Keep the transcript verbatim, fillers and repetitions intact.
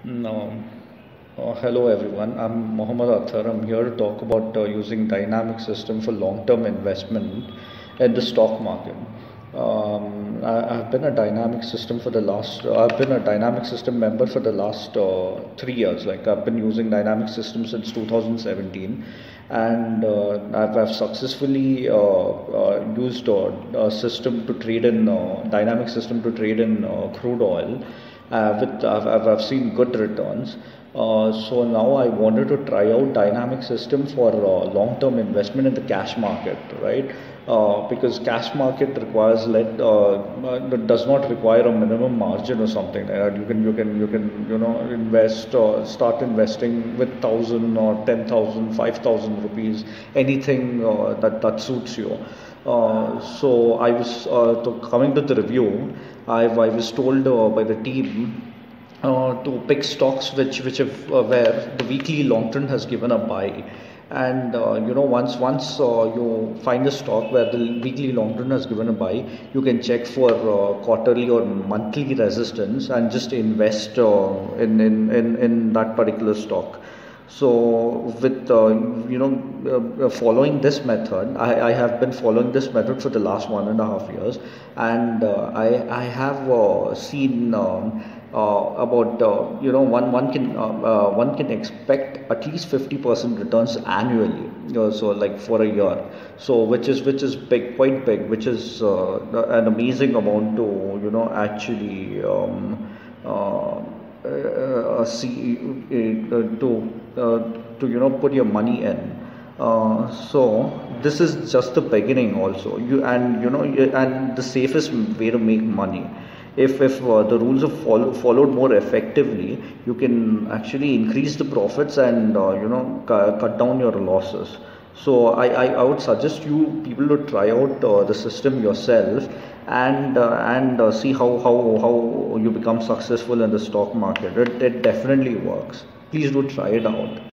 No. Uh, hello everyone, I'm Mohammad Athar. I'm here to talk about uh, using dynamic system for long-term investment in the stock market. Um, I, I've been a dynamic system for the last. Uh, I've been a dynamic system member for the last uh, three years. Like I've been using dynamic system since two thousand seventeen, and uh, I've, I've successfully uh, uh, used uh, a system to trade in uh, dynamic system to trade in uh, crude oil. Uh, with I've, I've, I've seen good returns. Uh, so now I wanted to try out dynamic system for uh, long-term investment in the cash market, right? Uh, because cash market requires let uh, uh, does not require a minimum margin or something like that. You can you can you can you know invest or start investing with thousand or ten thousand, five thousand rupees, anything uh, that that suits you. Uh, so I was uh, to coming to the review. I, I was told uh, by the team uh, to pick stocks which which have uh, where the weekly long trend has given a buy, and uh, you know once once uh, you find a stock where the weekly long trend has given a buy, you can check for uh, quarterly or monthly resistance and just invest uh, in, in in in that particular stock. So with uh, you know uh, uh, following this method, I, I have been following this method for the last one and a half years, and uh, I I have uh, seen um, uh, about uh, you know one one can uh, uh, one can expect at least fifty percent returns annually. You know, so like for a year, so which is which is big, quite big, which is uh, an amazing amount to you know actually. Um, uh, uh, see uh, to uh, to you know put your money in. Uh, so this is just the beginning also. You and you know and the safest way to make money. If if uh, the rules are follow, followed more effectively, you can actually increase the profits and uh, you know cu- cut down your losses. So I, I, I would suggest you people to try out uh, the system yourself and uh, and uh, see how, how how you become successful in the stock market. It, it definitely works. Please do try it out.